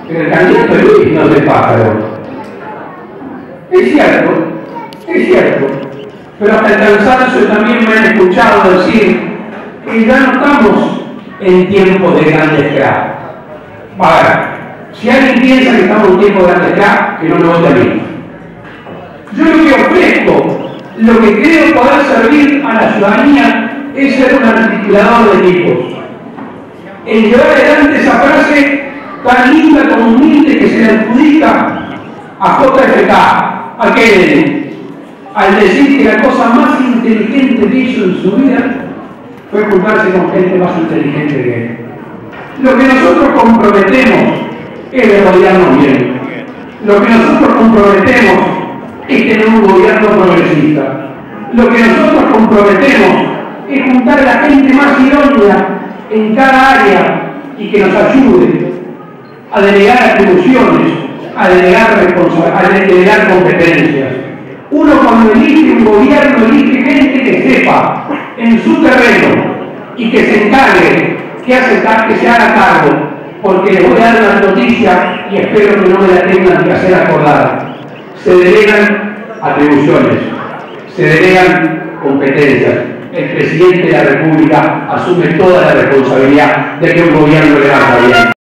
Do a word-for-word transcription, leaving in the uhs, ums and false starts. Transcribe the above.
el candidato es Luis, no de pájaro. Es cierto, es cierto, pero hasta el cansancio también me han escuchado decir que ya no estamos en tiempo de grandes cracks. Ahora, si alguien piensa que estamos en tiempo de grandes cracks, que no me vote a mí. Yo lo que ofrezco, lo que creo poder servir a la ciudadanía es ser un articulador de equipos. En llevar adelante esa frase tan linda como humilde que se le adjudica a J F K, a Kennedy, al decir que la cosa más inteligente que hizo en su vida fue juntarse con gente más inteligente que él. Lo que nosotros comprometemos es de rodearnos bien. Lo que nosotros comprometemos es tener un gobierno progresista. Lo que nosotros comprometemos es juntar a la gente más idónea en cada área y que nos ayude a delegar atribuciones, a delegar responsabilidades, a delegar competencias. Uno cuando elige un gobierno, elige gente que sepa en su terreno y que se encargue, que, hace, que se haga cargo, porque les voy a dar una noticia y espero que no me la tengan que hacer acordar. Se delegan atribuciones, se delegan competencias. El presidente de la República asume toda la responsabilidad de que un gobierno le vaya bien.